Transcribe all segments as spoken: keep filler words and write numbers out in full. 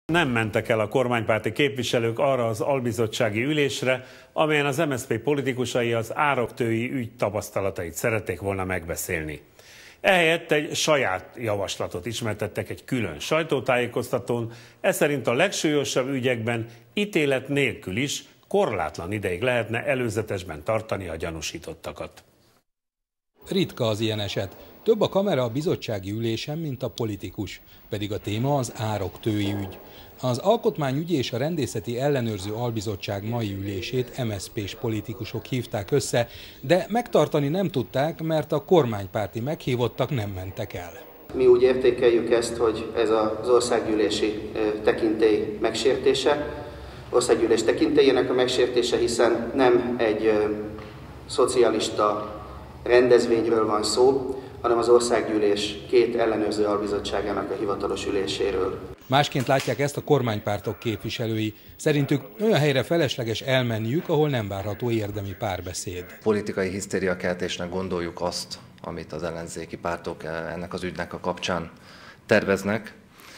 Nem mentek el a kormánypárti képviselők arra az albizottsági ülésre, amelyen az em es zé pé politikusai az áraktői ügy tapasztalatait szerették volna megbeszélni. Ehelyett egy saját javaslatot ismertettek egy külön sajtótájékoztatón, ez szerint a legsúlyosabb ügyekben ítélet nélkül is korlátlan ideig lehetne előzetesben tartani a gyanúsítottakat. Ritka az ilyen eset. Több a kamera a bizottsági ülésen, mint a politikus, pedig a téma az áraktői ügy. Az Alkotmányügyi és a Rendészeti Ellenőrző Albizottság mai ülését em es zé pés politikusok hívták össze, de megtartani nem tudták, mert a kormánypárti meghívottak nem mentek el. Mi úgy értékeljük ezt, hogy ez az országgyűlési tekintély megsértése, országgyűlés tekintélyének a megsértése, hiszen nem egy szocialista rendezvényről van szó, hanem az országgyűlés két ellenőrző albizottságának a hivatalos üléséről. Másként látják ezt a kormánypártok képviselői. Szerintük olyan helyre felesleges elmenniük, ahol nem várható érdemi párbeszéd. Politikai hisztériakeltésnek gondoljuk azt, amit az ellenzéki pártok ennek az ügynek a kapcsán terveznek.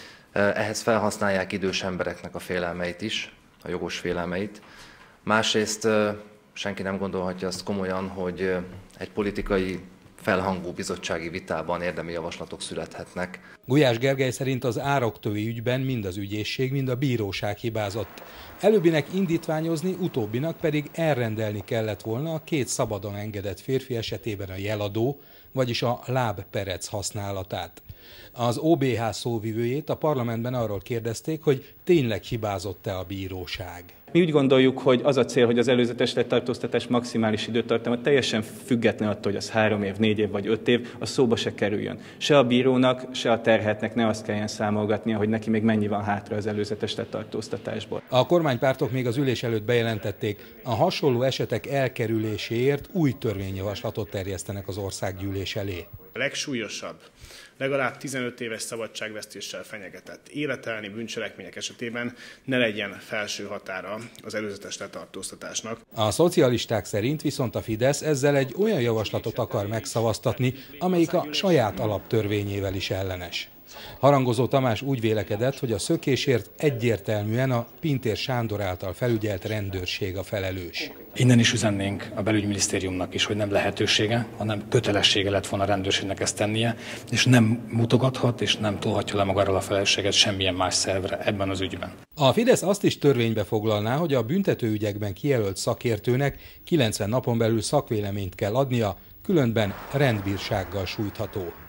Ehhez felhasználják idős embereknek a félelmeit is, a jogos félelmeit. Másrészt senki nem gondolhatja azt komolyan, hogy egy politikai felhangú bizottsági vitában érdemi javaslatok születhetnek. Gulyás Gergely szerint az áraktői ügyben mind az ügyészség, mind a bíróság hibázott. Előbbinek indítványozni, utóbbinak pedig elrendelni kellett volna a két szabadon engedett férfi esetében a jeladó, vagyis a lábperec használatát. Az o bé há szóvivőjét a parlamentben arról kérdezték, hogy tényleg hibázott-e a bíróság. Mi úgy gondoljuk, hogy az a cél, hogy az előzetes letartóztatás maximális időtartama teljesen független attól, hogy az három év, négy év vagy öt év, a szóba se kerüljön. Se a bírónak, se a terheltnek ne azt kelljen számolgatnia, hogy neki még mennyi van hátra az előzetes letartóztatásból. A kormánypártok még az ülés előtt bejelentették, a hasonló esetek elkerüléséért új törvényjavaslatot terjesztenek az országgyűlés elé. A legsúlyosabb, legalább tizenöt éves szabadságvesztéssel fenyegetett életelni bűncselekmények esetében ne legyen felső határa az előzetes letartóztatásnak. A szocialisták szerint viszont a Fidesz ezzel egy olyan javaslatot akar megszavaztatni, amelyik a saját alaptörvényével is ellenes. Harangozó Tamás úgy vélekedett, hogy a szökésért egyértelműen a Pintér Sándor által felügyelt rendőrség a felelős. Innen is üzennénk a belügyminisztériumnak is, hogy nem lehetősége, hanem kötelessége lett volna a rendőrségnek ezt tennie, és nem mutogathat és nem tolhatja le magáról a felelősséget semmilyen más szervre ebben az ügyben. A Fidesz azt is törvénybe foglalná, hogy a büntetőügyekben kijelölt szakértőnek kilencven napon belül szakvéleményt kell adnia, különben rendbírsággal sújtható.